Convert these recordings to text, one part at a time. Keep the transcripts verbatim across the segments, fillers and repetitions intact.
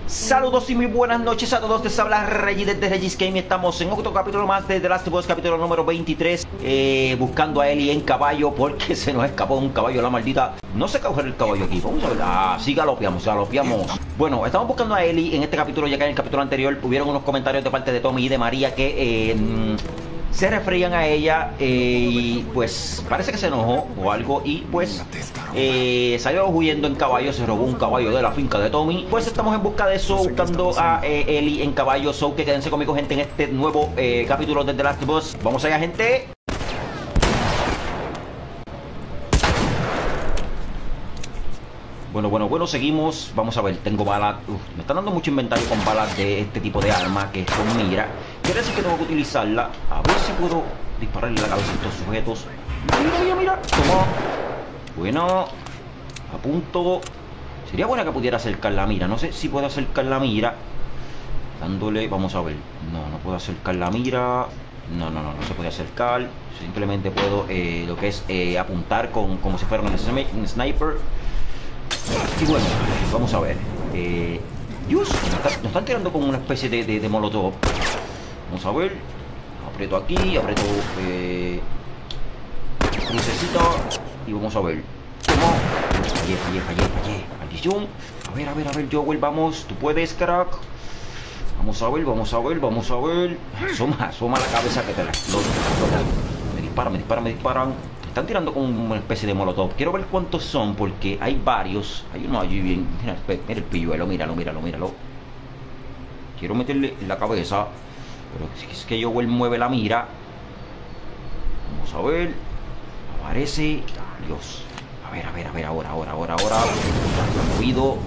Saludos y muy buenas noches a todos. Les habla Reggie desde Reggie's Game y estamos en otro capítulo más de The Last of Us, capítulo número veintitrés, eh, buscando a Ellie en caballo porque se nos escapó un caballo, la maldita. No sé coger el caballo aquí, vamos a ver. Ah, sí, galopeamos, galopeamos. Bueno, estamos buscando a Ellie en este capítulo, ya que en el capítulo anterior hubieron unos comentarios de parte de Tommy y de María que eh, se referían a ella eh, y pues parece que se enojó o algo y pues eh, salió huyendo en caballo, se robó un caballo de la finca de Tommy. Pues estamos en busca de eso, buscando a eh, Ellie en caballo. So que quédense conmigo, gente, en este nuevo eh, capítulo de The Last of Us. Vamos allá, gente. Bueno, bueno, bueno, seguimos. Vamos a ver, tengo balas. Uf, me están dando mucho inventario con balas de este tipo de arma, que son mira. Quiere decir que tengo que utilizarla. A ver si puedo dispararle la cabeza a estos sujetos. Mira, mira, mira. Toma. Bueno. A punto. Sería buena que pudiera acercar la mira. No sé si puedo acercar la mira. Dándole, vamos a ver. No, no puedo acercar la mira. No, no, no, no se puede acercar. Simplemente puedo, eh, lo que es eh, apuntar con, como si fuera un, un sniper. Y bueno, vamos a ver. Eh, Dios, nos, está, nos están tirando como una especie de, de, de molotov. Vamos a ver. Aprieto aquí, aprieto eh, crucecita. Y vamos a ver. ¿Cómo? Fallé, fallé, fallé, fallé. Maldición. A ver, a ver, a ver, Joel, vamos. Tú puedes, crack. Vamos a ver, vamos a ver, vamos a ver. Asoma, asoma la cabeza que te la explota. Me disparan, me disparan, me disparan. Están tirando como una especie de molotov. Quiero ver cuántos son porque hay varios. Hay uno allí bien. Mira, mira el pilluelo, míralo, míralo, míralo. Quiero meterle en la cabeza. Pero es que Joel mueve la mira. Vamos a ver. Aparece. Dios. A ver, a ver, a ver, ahora, ahora, ahora, ahora. Movido.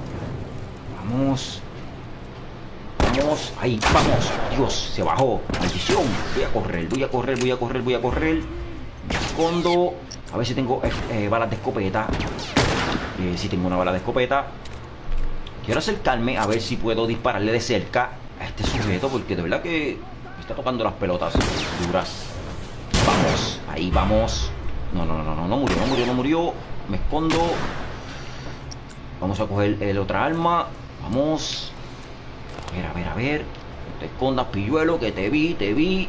Vamos. Vamos. Ahí, vamos. Dios, se bajó. Maldición. Voy a correr, voy a correr, voy a correr, voy a correr. Me escondo. A ver si tengo eh, eh, balas de escopeta. Eh, si tengo una bala de escopeta. Quiero acercarme a ver si puedo dispararle de cerca a este sujeto, porque de verdad que me está tocando las pelotas duras. Vamos, ahí vamos. No, no, no, no, no murió, no murió, no murió. Me escondo. Vamos a coger el otra arma. Vamos. A ver, a ver, a ver. No te escondas, pilluelo, que te vi, te vi.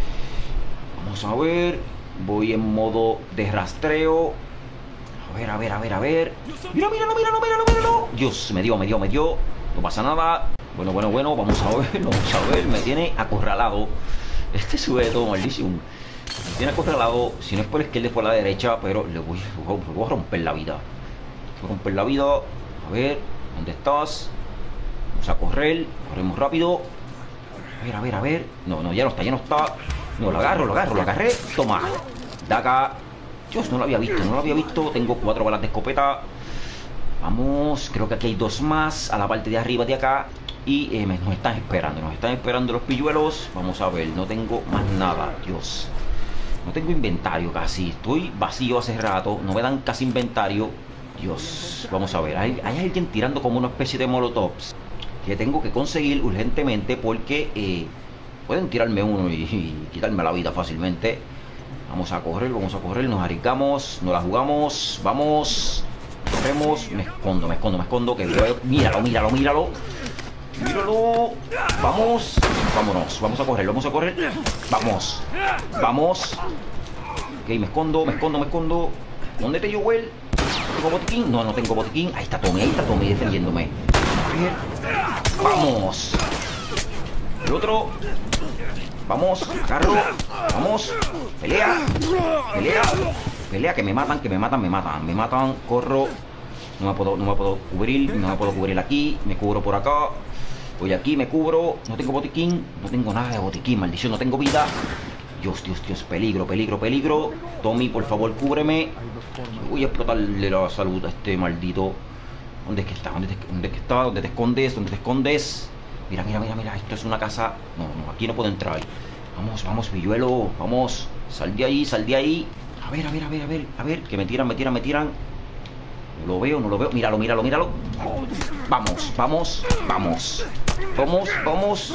Vamos a ver. Voy en modo de rastreo. A ver, a ver, a ver, a ver. Mira, míralo, míralo, míralo, míralo. Dios, me dio, me dio, me dio. No pasa nada. Bueno, bueno, bueno, vamos a ver, vamos a ver. Me tiene acorralado este sujeto, maldición. Me tiene acorralado. Si no es por la izquierda, es por la derecha. Pero le voy, le voy a romper la vida. Voy a romper la vida. A ver, ¿dónde estás? Vamos a correr. Corremos rápido. A ver, a ver, a ver. No, no, ya no está, ya no está. No, lo agarro, lo agarro, lo agarré. Toma. Daga. Dios, no lo había visto, no lo había visto. Tengo cuatro balas de escopeta. Vamos, creo que aquí hay dos más a la parte de arriba de acá. Y eh, nos están esperando, nos están esperando los pilluelos. Vamos a ver, no tengo más nada. Dios, no tengo inventario casi. Estoy vacío hace rato, no me dan casi inventario. Dios, vamos a ver, hay, hay alguien tirando como una especie de molotovs que tengo que conseguir urgentemente porque eh, pueden tirarme uno y, y quitarme la vida fácilmente. Vamos a correr, vamos a correr, nos arriesgamos, nos la jugamos, vamos, corremos, me escondo, me escondo, me escondo, que veo, míralo, míralo, míralo, míralo, vamos, vámonos, vamos a correr, vamos a correr, vamos, vamos, ok, me escondo, me escondo, me escondo, ¿dónde te Joel? ¿Tengo botiquín? No, no tengo botiquín, ahí está Tommy, ahí está Tommy defendiéndome, a ver, vamos, el otro. Vamos, agarro, vamos, pelea, pelea, pelea, que me matan, que me matan, me matan, me matan, corro, no me puedo, no me puedo cubrir, no me puedo cubrir aquí, me cubro por acá, voy aquí, me cubro, no tengo botiquín, no tengo nada de botiquín, maldición, no tengo vida, Dios, Dios, Dios, peligro, peligro, peligro, Tommy, por favor, cúbreme, voy a explotarle la salud a este maldito, ¿dónde es que está? ¿Dónde es que, dónde es que está? ¿Dónde te escondes? ¿Dónde te escondes? Mira, mira, mira, mira, esto es una casa. No, no, aquí no puedo entrar. Vamos, vamos, pilluelo, vamos. Sal de ahí, sal de ahí. A ver, a ver, a ver, a ver, a ver. Que me tiran, me tiran, me tiran. No lo veo, no lo veo. Míralo, míralo, míralo. Vamos, vamos, vamos. Vamos, vamos.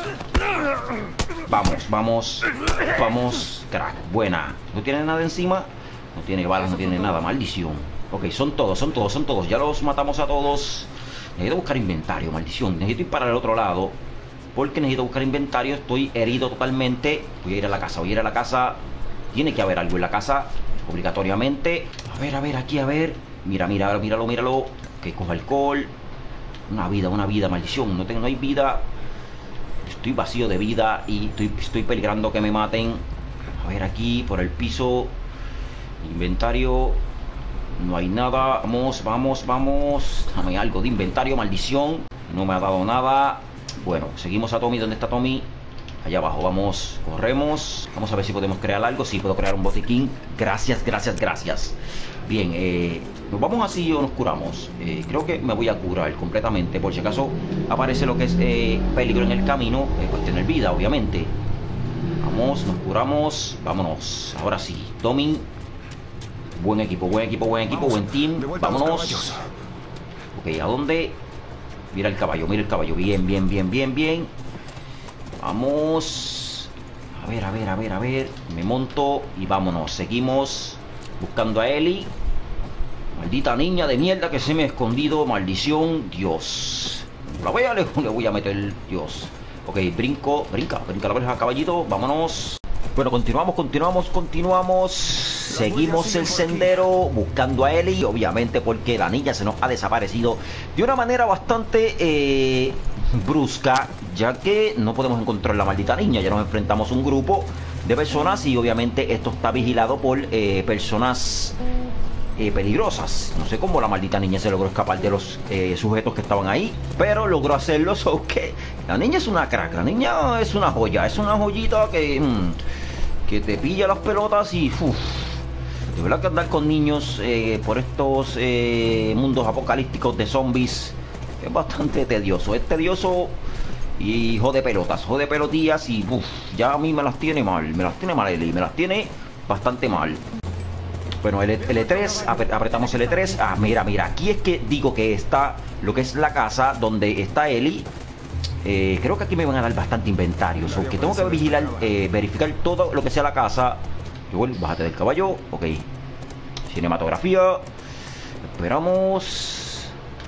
Vamos, vamos. Vamos. Crack, buena. ¿No tiene nada encima? No tiene balas, no tiene nada. Maldición. Ok, son todos, son todos, son todos. Ya los matamos a todos. Necesito buscar inventario, maldición. Necesito ir para el otro lado. Porque necesito buscar inventario. Estoy herido totalmente. Voy a ir a la casa, voy a ir a la casa. Tiene que haber algo en la casa, obligatoriamente. A ver, a ver, aquí, a ver. Mira, mira, míralo, míralo. Que coja alcohol. Una vida, una vida, maldición. No, tengo, no hay vida. Estoy vacío de vida y estoy, estoy peligrando que me maten. A ver, aquí, por el piso. Inventario. No hay nada. Vamos, vamos, vamos. Dame algo de inventario, maldición. No me ha dado nada. Bueno, seguimos a Tommy. ¿Dónde está Tommy? Allá abajo, vamos, corremos. Vamos a ver si podemos crear algo. Sí, puedo crear un botiquín. Gracias, gracias, gracias. Bien, eh, nos vamos así o nos curamos. eh, Creo que me voy a curar completamente. Por si acaso aparece lo que es eh, peligro en el camino, eh, pues tener vida, obviamente. Vamos, nos curamos. Vámonos, ahora sí, Tommy. Buen equipo, buen equipo, buen equipo, buen team. Vámonos. Ok, ¿a dónde? Mira el caballo, mira el caballo. Bien, bien, bien, bien, bien. Vamos. A ver, a ver, a ver, a ver. Me monto y vámonos. Seguimos buscando a Ellie. Maldita niña de mierda que se me ha escondido. Maldición. Dios. La voy a, le, le voy a meter. Dios. Ok, brinco. Brinca, brinca la oreja, caballito. Vámonos. Bueno, continuamos, continuamos, continuamos. Seguimos el sendero buscando a Ellie. Obviamente porque la niña se nos ha desaparecido de una manera bastante eh, brusca, ya que no podemos encontrar la maldita niña. Ya nos enfrentamos a un grupo de personas y obviamente esto está vigilado por eh, personas eh, peligrosas. No sé cómo la maldita niña se logró escapar de los eh, sujetos que estaban ahí, pero logró hacerlo. So que la niña es una crack, la niña es una joya, es una joyita que, mmm, que te pilla las pelotas y uff. De verdad que andar con niños eh, por estos eh, mundos apocalípticos de zombies es bastante tedioso. Es tedioso y jode pelotas, jode pelotillas y uff, ya a mí me las tiene mal, me las tiene mal Ellie, me las tiene bastante mal. Bueno, el L tres, apretamos el L tres. Ah, mira, mira, aquí es que digo que está lo que es la casa donde está Ellie. Eh, creo que aquí me van a dar bastante inventario, so que tengo que vigilar, eh, verificar todo lo que sea la casa. Igual, bájate del caballo. Ok. Cinematografía. Esperamos.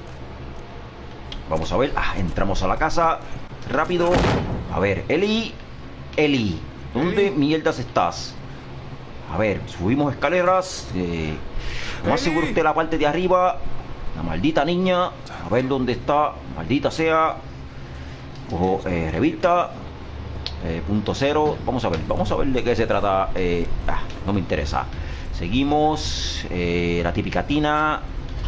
Vamos a ver. Ah, entramos a la casa. Rápido. A ver, Ellie. Ellie, ¿dónde mierdas estás? A ver, subimos escaleras. Eh, más seguro usted la parte de arriba. La maldita niña. A ver dónde está. Maldita sea. Cojo eh, revista. Eh, punto cero. Vamos a ver, vamos a ver de qué se trata. eh, ah, no me interesa. Seguimos. eh, La típica tina.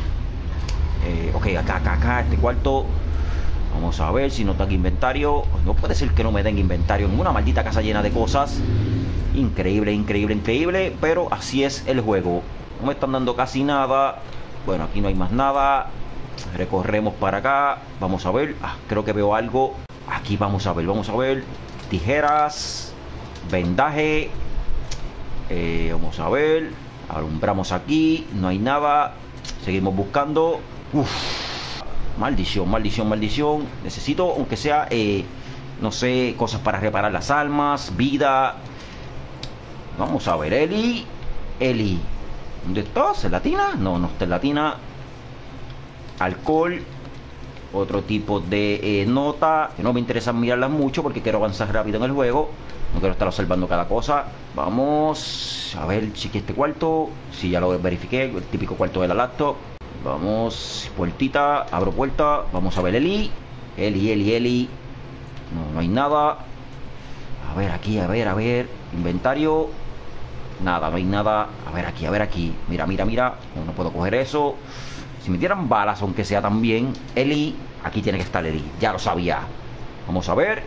eh, Ok, acá, acá, acá, este cuarto. Vamos a ver si nos dan inventario. No puede ser que no me den inventario en una maldita casa llena de cosas. Increíble, increíble, increíble. Pero así es el juego. No me están dando casi nada. Bueno, aquí no hay más nada. Recorremos para acá. Vamos a ver, ah, creo que veo algo. Aquí vamos a ver, vamos a ver. Tijeras, vendaje. eh, Vamos a ver. Alumbramos aquí, no hay nada. Seguimos buscando. Uf. Maldición, maldición, maldición. Necesito, aunque sea, eh, no sé, cosas para reparar las almas, vida. Vamos a ver, Ellie. Ellie, ¿dónde estás? ¿En la tina? No, no está en la tina. Alcohol. Otro tipo de eh, nota, que no me interesa mirarlas mucho porque quiero avanzar rápido en el juego. No quiero estar observando cada cosa. Vamos a ver si este cuarto. Si ya lo verifiqué, el típico cuarto de la laptop. Vamos, puertita, abro puerta. Vamos a ver Ellie. Ellie, Ellie, Ellie. No, no hay nada. A ver aquí, a ver, a ver. Inventario. Nada, no hay nada. A ver aquí, a ver aquí. Mira, mira, mira. No, no puedo coger eso. Si me dieran balas, aunque sea también. Ellie, aquí tiene que estar Ellie. Ya lo sabía. Vamos a ver.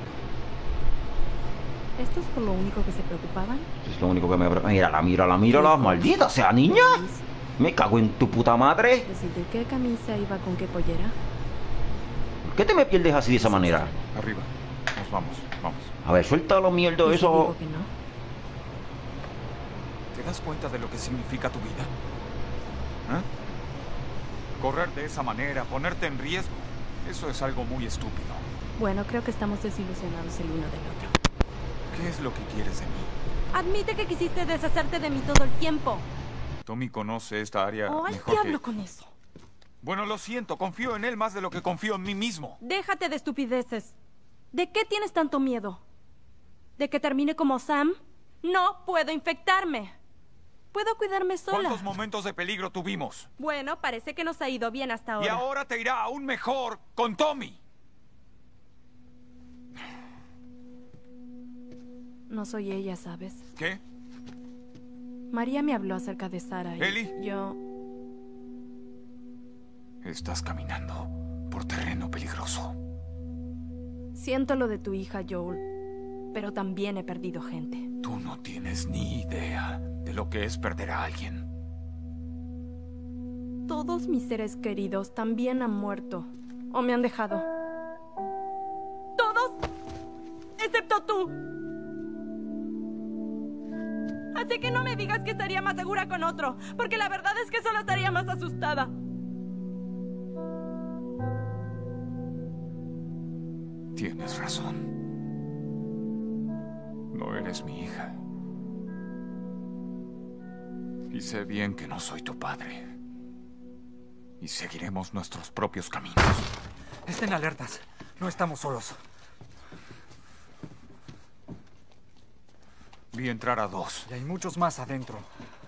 ¿Esto es por lo único que se preocupaban? Es lo único que me... Mírala, mírala, mírala. Maldita sea, niña. Me cago en tu puta madre. ¿De qué camisa iba con qué pollera? ¿Por qué te me pierdes así de esa manera? Arriba. Nos vamos, vamos. A ver, suéltalo, mierda, ¿Y si eso. digo que no? ¿Te das cuenta de lo que significa tu vida? ¿Eh? Correr de esa manera, ponerte en riesgo, eso es algo muy estúpido. Bueno, creo que estamos desilusionados el uno del otro. ¿Qué es lo que quieres de mí? Admite que quisiste deshacerte de mí todo el tiempo. Tommy conoce esta área Oh, al mejor diablo que... con eso. Bueno, lo siento. Confío en él más de lo que confío en mí mismo. Déjate de estupideces. ¿De qué tienes tanto miedo? ¿De que termine como Sam? No puedo infectarme. Puedo cuidarme sola. ¿Cuántos momentos de peligro tuvimos? Bueno, parece que nos ha ido bien hasta ahora. Y ahora te irá aún mejor con Tommy. No soy ella, ¿sabes? ¿Qué? María me habló acerca de Sara y ¿Ellie? yo... Estás caminando por terreno peligroso. Siento lo de tu hija, Joel, pero también he perdido gente. Tú no tienes ni idea de lo que es perder a alguien. Todos mis seres queridos también han muerto o me han dejado. ¡Todos! ¡Excepto tú! Así que no me digas que estaría más segura con otro, porque la verdad es que solo estaría más asustada. Tienes razón. No eres mi hija. Y sé bien que no soy tu padre. Y seguiremos nuestros propios caminos. Estén alertas. No estamos solos. Vi entrar a dos. Y hay muchos más adentro.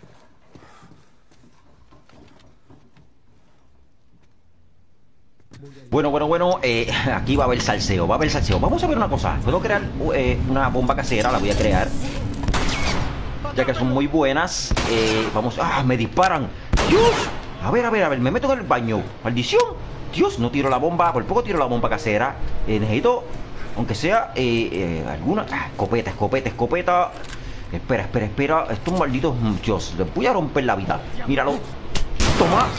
Bueno, bueno, bueno, eh, aquí va a haber salseo, va a haber salseo. Vamos a ver una cosa. Puedo crear eh, una bomba casera, la voy a crear, ya que son muy buenas. eh, Vamos, ¡ah! Me disparan. ¡Dios! A ver, a ver, a ver, me meto en el baño. ¡Maldición! Dios, no tiro la bomba, por poco tiro la bomba casera. eh, Necesito, aunque sea eh, eh, alguna... Ah, escopeta, escopeta, escopeta. Espera, espera, espera. Estos malditos... Dios, les voy a romper la vida. Míralo. Toma.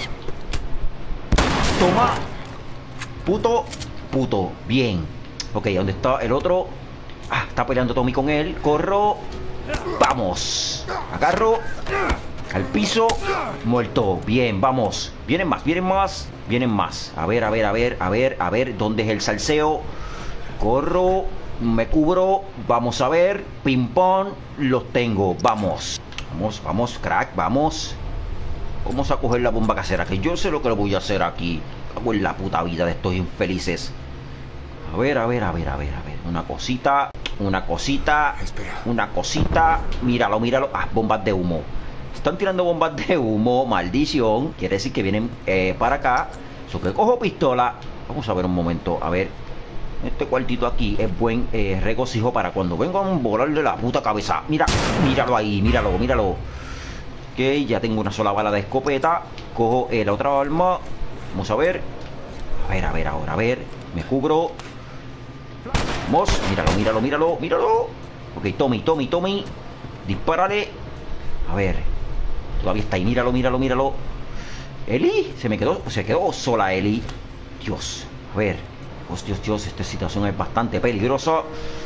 Toma. Puto, puto, bien. Ok, ¿dónde está el otro? Ah, está peleando Tommy con él. Corro. Vamos. Agarro. Al piso. Muerto. Bien, vamos. Vienen más, vienen más. Vienen más. A ver, a ver, a ver, a ver, a ver. ¿Dónde es el salseo? Corro. Me cubro. Vamos a ver. Ping pong. Los tengo. Vamos. Vamos, vamos, crack. Vamos. Vamos a coger la bomba casera, que yo sé lo que le voy a hacer aquí. Cago en la puta vida de estos infelices. A ver, a ver, a ver, a ver, a ver. Una cosita, una cosita, Espera. una cosita. Míralo, míralo. Ah, bombas de humo. Están tirando bombas de humo, maldición. Quiere decir que vienen eh, para acá. Eso que cojo pistola. Vamos a ver un momento, a ver. Este cuartito aquí es buen eh, regocijo para cuando vengan a volarle la puta cabeza. Mira, míralo ahí, míralo, míralo. Ok, ya tengo una sola bala de escopeta. Cojo eh, la otra arma. Vamos a ver. A ver, a ver, ahora, a ver. Me cubro. Vamos, míralo, míralo, míralo, míralo. Ok, Tommy, Tommy, Tommy. Dispárale. A ver. Todavía está ahí, míralo, míralo, míralo. Ellie, se me quedó, se quedó sola Ellie. Dios, a ver. Dios, Dios, Dios, esta situación es bastante peligrosa.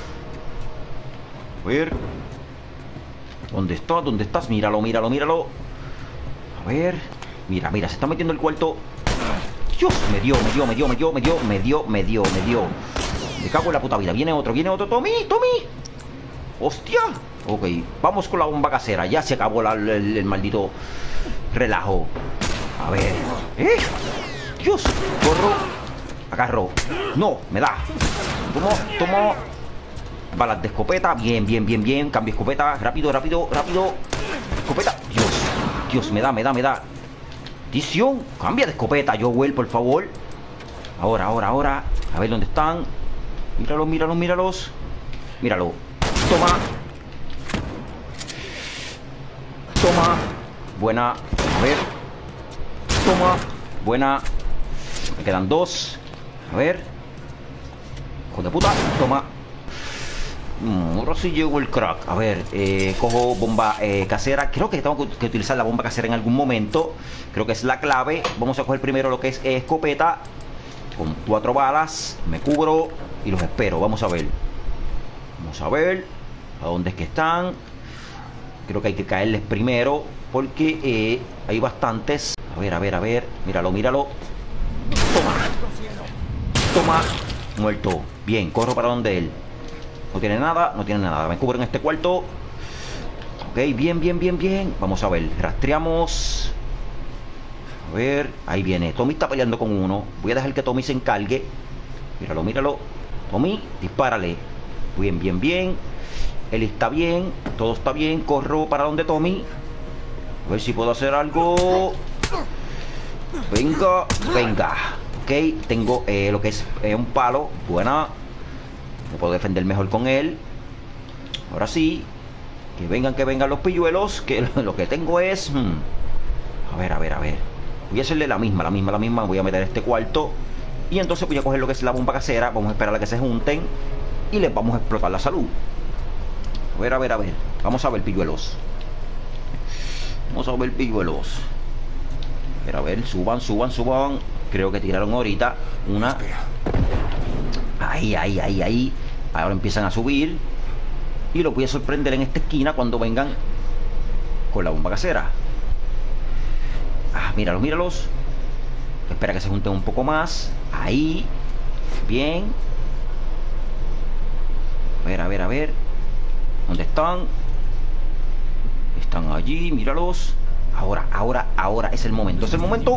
A ver. ¿Dónde estás? ¿Dónde estás? Míralo, míralo, míralo. A ver. Mira, mira, se está metiendo el cuarto. Dios, me dio, me dio, me dio, me dio, me dio, me dio, me dio, me dio. Me cago en la puta vida. Viene otro, viene otro. Tommy, Tommy. Hostia. Ok, vamos con la bomba casera. Ya se acabó la, el, el maldito relajo. A ver. ¿Eh? Dios. Corro. Agarro. No, me da. Tomo, tomo. Balas de escopeta. Bien, bien, bien, bien. Cambio escopeta. Rápido, rápido, rápido. Escopeta. Dios. Dios, me da, me da, me da. Tición. Cambia de escopeta, Joel, por favor. Ahora, ahora, ahora. A ver dónde están. Míralos, míralos, míralos. Míralo. Toma. Toma. Buena. A ver. Toma. Buena. Me quedan dos. A ver. Hijo de puta. Toma. Mm, ahora sí llegó el crack. A ver, eh, cojo bomba eh, casera. Creo que tengo que, que utilizar la bomba casera en algún momento. Creo que es la clave. Vamos a coger primero lo que es eh, escopeta. Con cuatro balas. Me cubro y los espero. Vamos a ver. Vamos a ver. ¿A dónde es que están? Creo que hay que caerles primero. Porque eh, hay bastantes. A ver, a ver, a ver. Míralo, míralo. Toma. Toma. Muerto. Bien, corro para donde él. No tiene nada, no tiene nada. Me cubro en este cuarto. Ok, bien, bien, bien, bien. Vamos a ver, rastreamos. A A ver, ahí viene. Tommy está peleando con uno. Voy a dejar que Tommy se encargue. Míralo, míralo. Tommy, dispárale. Bien, bien, bien. Él está bien. Todo está bien. Corro para donde Tommy. A ver si puedo hacer algo. Venga, venga. Ok, tengo eh, lo que es eh, un palo. Buena. Me puedo defender mejor con él. Ahora sí. Que vengan, que vengan los pilluelos. Que lo que tengo es... Hmm, a ver, a ver, a ver. Voy a hacerle la misma, la misma, la misma. Voy a meter este cuarto. Y entonces voy a coger lo que es la bomba casera. Vamos a esperar a que se junten. Y les vamos a explotar la salud. A ver, a ver, a ver. Vamos a ver, pilluelos. Vamos a ver, pilluelos. A ver, a ver, suban, suban, suban. Creo que tiraron ahorita una. Ahí, ahí, ahí, ahí. Ahora empiezan a subir. Y los voy a sorprender en esta esquina cuando vengan con la bomba casera. Ah, míralos, míralos. Espera que se junten un poco más. Ahí. Bien. A ver, a ver, a ver. ¿Dónde están? Están allí, míralos. Ahora, ahora, ahora es el momento. Es el momento.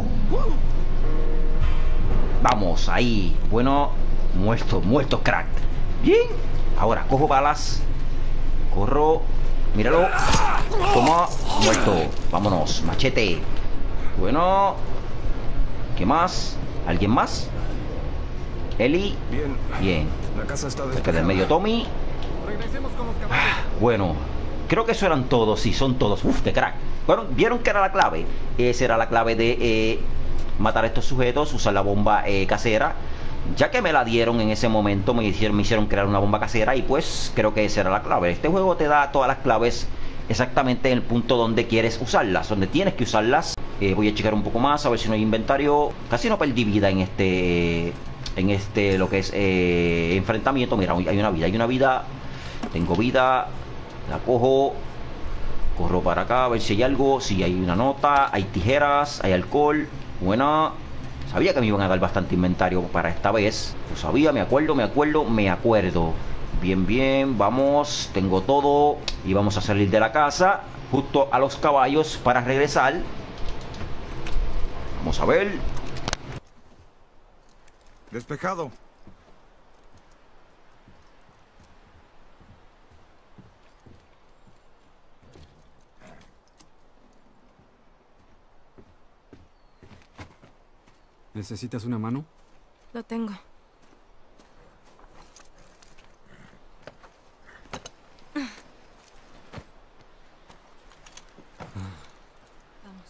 Vamos, ahí. Bueno, muertos, muertos, crack. Bien. Ahora, cojo balas. Corro. Míralo. Toma. Muerto. Vámonos. Machete. Bueno. ¿Qué más? ¿Alguien más? Eli. Bien. Bien. La casa está Cerca del medio Tommy. Regresemos con los caballos. Ah, bueno. Creo que eso eran todos. Sí, son todos. Uf, qué crack. Bueno, ¿vieron que era la clave? Esa era la clave de eh, matar a estos sujetos. Usar la bomba eh, casera. Ya que me la dieron en ese momento, me hicieron, me hicieron crear una bomba casera. Y pues creo que esa era la clave. Este juego te da todas las claves exactamente en el punto donde quieres usarlas, donde tienes que usarlas. eh, Voy a checar un poco más, a ver si no hay inventario. Casi no perdí vida en este En este, lo que es eh, enfrentamiento. Mira, hay una vida, hay una vida. Tengo vida. La cojo. Corro para acá, a ver si hay algo. Si hay una nota, hay tijeras, hay alcohol. Buena. Sabía que me iban a dar bastante inventario para esta vez. Lo sabía, me acuerdo, me acuerdo, me acuerdo. Bien, bien, vamos. Tengo todo. Y vamos a salir de la casa justo a los caballos para regresar. Vamos a ver. Despejado. ¿Necesitas una mano? Lo tengo. Vamos.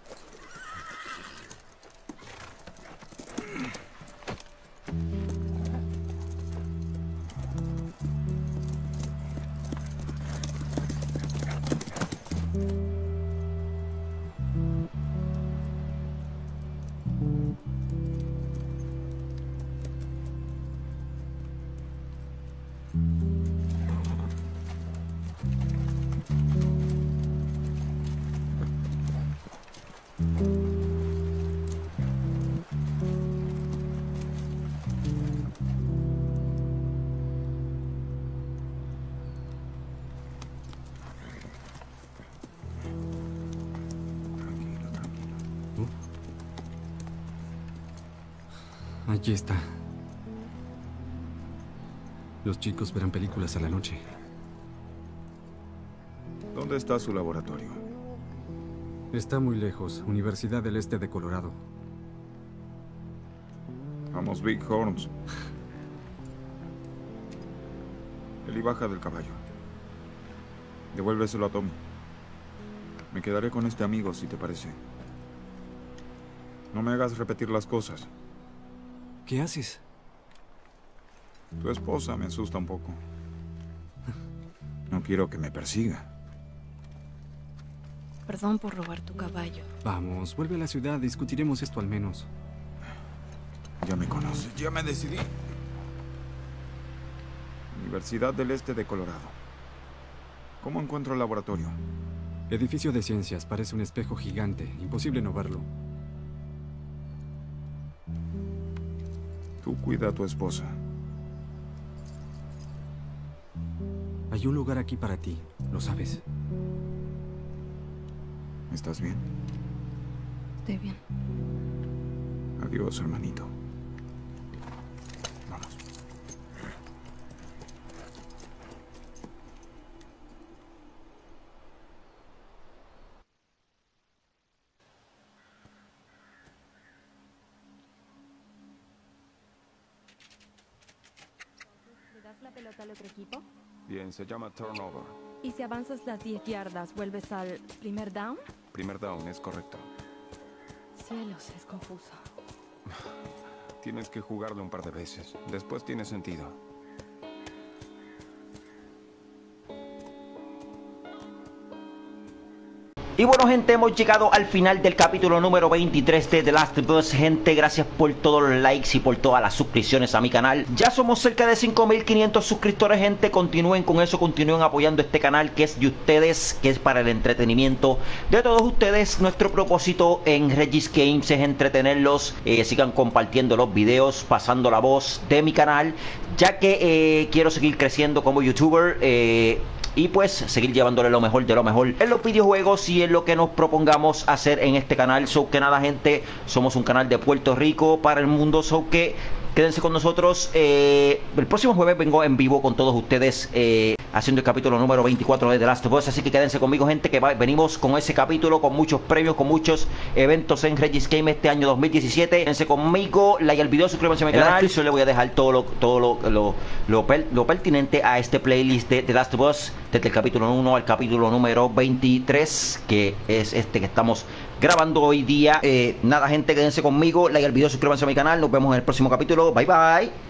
Aquí está. Los chicos verán películas a la noche. ¿Dónde está su laboratorio? Está muy lejos, Universidad del Este de Colorado. Vamos, Big Horns. Eli, baja del caballo. Devuélveselo a Tommy. Me quedaré con este amigo, si te parece. No me hagas repetir las cosas. ¿Qué haces? Tu esposa me asusta un poco. No quiero que me persiga. Perdón por robar tu caballo. Vamos, vuelve a la ciudad, discutiremos esto al menos. Ya me conoces, ya me decidí. Universidad del Este de Colorado. ¿Cómo encuentro el laboratorio? Edificio de ciencias, parece un espejo gigante, imposible no verlo. Tú cuida a tu esposa. Hay un lugar aquí para ti, lo sabes. ¿Estás bien? Estoy bien. Adiós, hermanito. Vamos. ¿Le das la pelota al otro equipo? Bien, se llama turnover. ¿Y si avanzas las diez yardas, vuelves al primer down? Primer down, es correcto. Cielos, es confuso. Tienes que jugarlo un par de veces. Después tiene sentido. Y bueno, gente, hemos llegado al final del capítulo número veintitrés de The Last of Us. Gente, gracias por todos los likes y por todas las suscripciones a mi canal. Ya somos cerca de cinco mil quinientos suscriptores, gente. Continúen con eso, continúen apoyando este canal que es de ustedes, que es para el entretenimiento de todos ustedes. Nuestro propósito en Regis Games es entretenerlos. Eh, sigan compartiendo los videos, pasando la voz de mi canal, ya que eh, quiero seguir creciendo como youtuber. Eh... Y pues seguir llevándole lo mejor de lo mejor en los videojuegos y en lo que nos propongamos hacer en este canal. So que nada, gente, somos un canal de Puerto Rico para el mundo. So que quédense con nosotros. eh, El próximo jueves vengo en vivo con todos ustedes, eh, haciendo el capítulo número veinticuatro de The Last of Us. Así que quédense conmigo, gente, que va, venimos con ese capítulo, con muchos premios, con muchos eventos en Regis Game este año dos mil diecisiete. Quédense conmigo, like al video, suscríbanse a mi canal. En la descripción le voy a dejar todo lo, todo lo, lo, lo, per, lo pertinente a este playlist de The Last of Us, desde el capítulo uno al capítulo número veintitrés, que es este que estamos grabando hoy día. eh, Nada, gente, quédense conmigo, like al video, suscríbanse a mi canal. Nos vemos en el próximo capítulo. Bye bye.